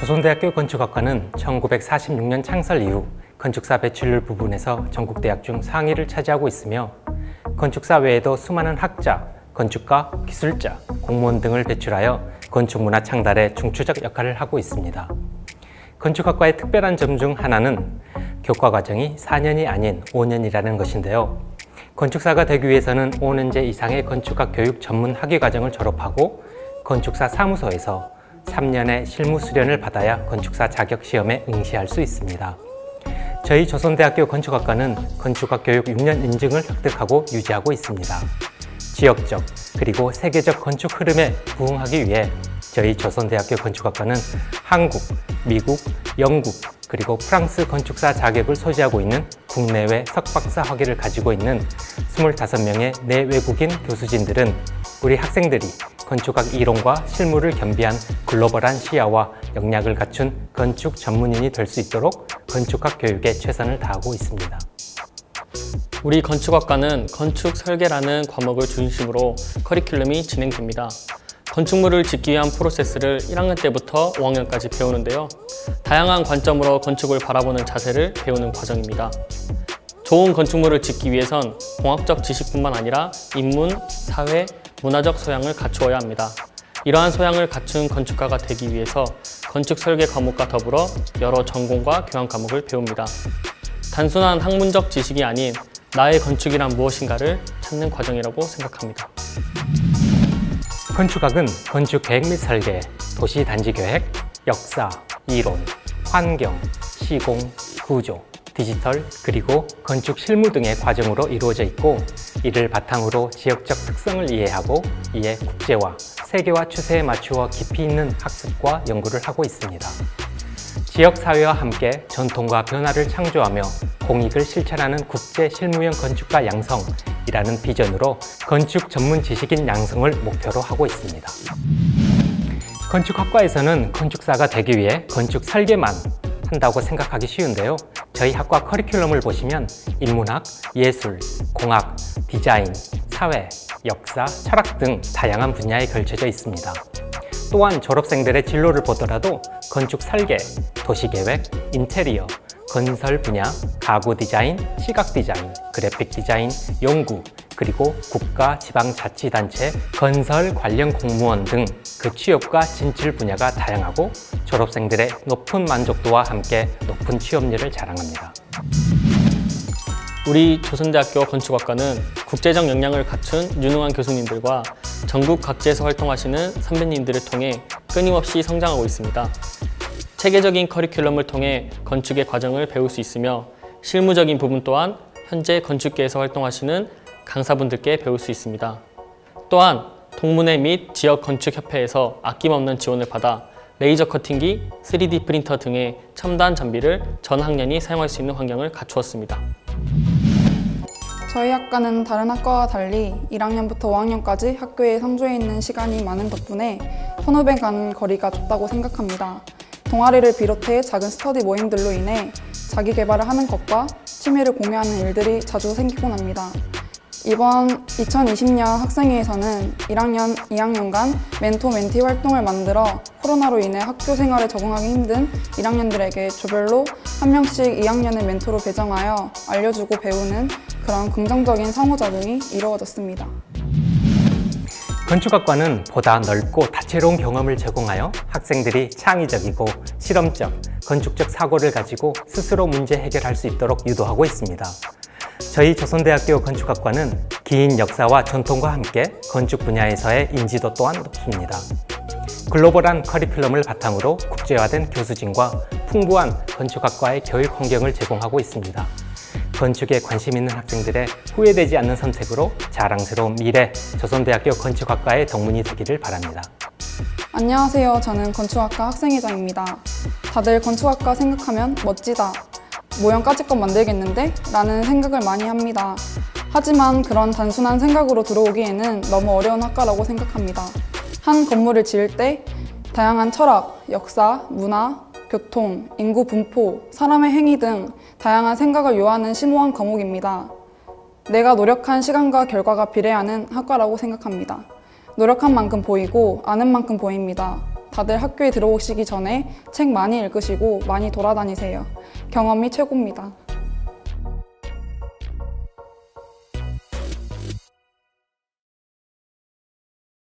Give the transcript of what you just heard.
조선대학교 건축학과는 1946년 창설 이후 건축사 배출률 부분에서 전국대학 중 상위를 차지하고 있으며 건축사 외에도 수많은 학자, 건축가, 기술자, 공무원 등을 배출하여 건축문화 창달에 중추적 역할을 하고 있습니다. 건축학과의 특별한 점 중 하나는 교과과정이 4년이 아닌 5년이라는 것인데요. 건축사가 되기 위해서는 5년제 이상의 건축학 교육 전문 학위과정을 졸업하고 건축사 사무소에서 3년의 실무 수련을 받아야 건축사 자격시험에 응시할 수 있습니다. 저희 조선대학교 건축학과는 건축학 교육 6년 인증을 획득하고 유지하고 있습니다. 지역적 그리고 세계적 건축 흐름에 부응하기 위해 저희 조선대학교 건축학과는 한국, 미국, 영국, 그리고 프랑스 건축사 자격을 소지하고 있는 국내외 석박사 학위를 가지고 있는 25명의 내외국인 교수진들은 우리 학생들이 건축학 이론과 실무를 겸비한 글로벌한 시야와 역량을 갖춘 건축 전문인이 될 수 있도록 건축학 교육에 최선을 다하고 있습니다. 우리 건축학과는 건축 설계라는 과목을 중심으로 커리큘럼이 진행됩니다. 건축물을 짓기 위한 프로세스를 1학년 때부터 5학년까지 배우는데요. 다양한 관점으로 건축을 바라보는 자세를 배우는 과정입니다. 좋은 건축물을 짓기 위해선 공학적 지식뿐만 아니라 인문, 사회, 문화적 소양을 갖추어야 합니다. 이러한 소양을 갖춘 건축가가 되기 위해서 건축 설계 과목과 더불어 여러 전공과 교양 과목을 배웁니다. 단순한 학문적 지식이 아닌 나의 건축이란 무엇인가를 찾는 과정이라고 생각합니다. 건축학은 건축 계획 및 설계, 도시 단지 계획, 역사, 이론, 환경, 시공, 구조, 디지털, 그리고 건축 실무 등의 과정으로 이루어져 있고 이를 바탕으로 지역적 특성을 이해하고 이에 국제화, 세계화 추세에 맞추어 깊이 있는 학습과 연구를 하고 있습니다. 지역사회와 함께 전통과 변화를 창조하며 공익을 실천하는 국제 실무형 건축가 양성이라는 비전으로 건축 전문 지식인 양성을 목표로 하고 있습니다. 건축학과에서는 건축사가 되기 위해 건축 설계만 한다고 생각하기 쉬운데요. 저희 학과 커리큘럼을 보시면 인문학, 예술, 공학, 디자인, 사회, 역사, 철학 등 다양한 분야에 걸쳐져 있습니다. 또한 졸업생들의 진로를 보더라도 건축 설계, 도시계획, 인테리어, 건설 분야, 가구 디자인, 시각 디자인, 그래픽 디자인, 연구, 그리고 국가, 지방자치단체, 건설 관련 공무원 등 그 취업과 진출 분야가 다양하고 졸업생들의 높은 만족도와 함께 높은 취업률을 자랑합니다. 우리 조선대학교 건축학과는 국제적 역량을 갖춘 유능한 교수님들과 전국 각지에서 활동하시는 선배님들을 통해 끊임없이 성장하고 있습니다. 체계적인 커리큘럼을 통해 건축의 과정을 배울 수 있으며 실무적인 부분 또한 현재 건축계에서 활동하시는 강사분들께 배울 수 있습니다. 또한 동문회 및 지역건축협회에서 아낌없는 지원을 받아 레이저 커팅기, 3D 프린터 등의 첨단 장비를 전 학년이 사용할 수 있는 환경을 갖추었습니다. 저희 학과는 다른 학과와 달리 1학년부터 5학년까지 학교에 상주해 있는 시간이 많은 덕분에 선후배 가는 거리가 좁다고 생각합니다. 동아리를 비롯해 작은 스터디 모임들로 인해 자기 개발을 하는 것과 취미를 공유하는 일들이 자주 생기곤 합니다. 이번 2020년 학생회에서는 1학년, 2학년간 멘토-멘티 활동을 만들어 코로나로 인해 학교 생활에 적응하기 힘든 1학년들에게 조별로 한 명씩 2학년의 멘토로 배정하여 알려주고 배우는 그런 긍정적인 상호작용이 이루어졌습니다. 건축학과는 보다 넓고 다채로운 경험을 제공하여 학생들이 창의적이고 실험적, 건축적 사고를 가지고 스스로 문제 해결할 수 있도록 유도하고 있습니다. 저희 조선대학교 건축학과는 긴 역사와 전통과 함께 건축 분야에서의 인지도 또한 높습니다. 글로벌한 커리큘럼을 바탕으로 국제화된 교수진과 풍부한 건축학과의 교육 환경을 제공하고 있습니다. 건축에 관심 있는 학생들의 후회되지 않는 선택으로 자랑스러운 미래 조선대학교 건축학과의 덕문이 되기를 바랍니다. 안녕하세요. 저는 건축학과 학생회장입니다. 다들 건축학과 생각하면 멋지다, 모형 까짓것 만들겠는데? 라는 생각을 많이 합니다. 하지만 그런 단순한 생각으로 들어오기에는 너무 어려운 학과라고 생각합니다. 한 건물을 지을 때 다양한 철학, 역사, 문화, 교통, 인구 분포, 사람의 행위 등 다양한 생각을 요하는 심오한 과목입니다. 내가 노력한 시간과 결과가 비례하는 학과라고 생각합니다. 노력한 만큼 보이고 아는 만큼 보입니다. 다들 학교에 들어오시기 전에 책 많이 읽으시고 많이 돌아다니세요. 경험이 최고입니다.